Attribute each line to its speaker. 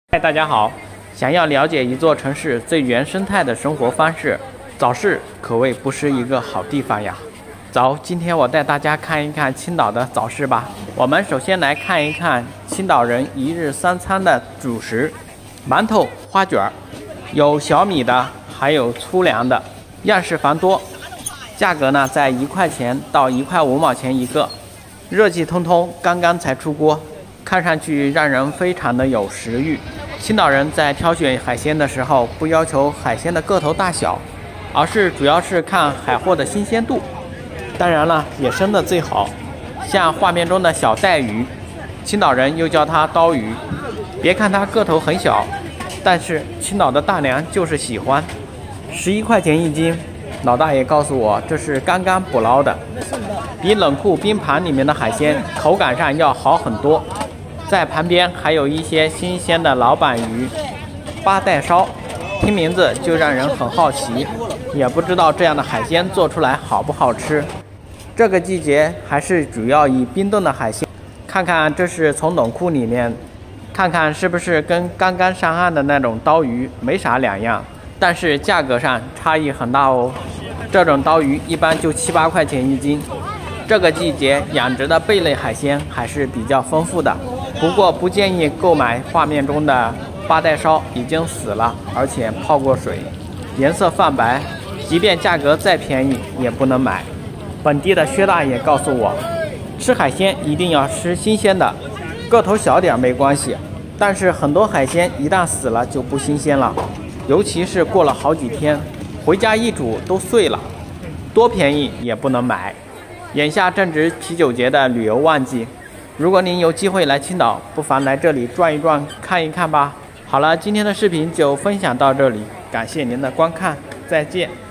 Speaker 1: 嗨，大家好！想要了解一座城市最原生态的生活方式，早市可谓不是一个好地方呀。走，今天我带大家看一看青岛的早市吧。我们首先来看一看青岛人一日三餐的主食：馒头、花卷儿，有小米的，还有粗粮的，样式繁多。价格呢，在1块钱到1块5毛钱一个，热气腾腾，刚刚才出锅，看上去让人非常的有食欲。青岛人在挑选海鲜的时候，不要求海鲜的个头大小，而是主要是看海货的新鲜度。当然了，野生的最好，像画面中的小带鱼，青岛人又叫它刀鱼。别看它个头很小，但是青岛的大娘就是喜欢。11块钱一斤，老大爷告诉我这是刚刚捕捞的，比冷库冰盘里面的海鲜口感上要好很多。在旁边还有一些新鲜的老板鱼、八带烧，听名字就让人很好奇，也不知道这样的海鲜做出来好不好吃。这个季节还是主要以冰冻的海鲜，看看这是从冷库里面，看看是不是跟刚刚上岸的那种刀鱼没啥两样，但是价格上差异很大哦。这种刀鱼一般就7、8块钱一斤。这个季节养殖的贝类海鲜还是比较丰富的，不过不建议购买画面中的八带烧，已经死了，而且泡过水，颜色泛白，即便价格再便宜也不能买。本地的薛大爷告诉我，吃海鲜一定要吃新鲜的，个头小点没关系，但是很多海鲜一旦死了就不新鲜了，尤其是过了好几天，回家一煮都碎了，多便宜也不能买。眼下正值啤酒节的旅游旺季，如果您有机会来青岛，不妨来这里转一转看一看吧。好了，今天的视频就分享到这里，感谢您的观看，再见。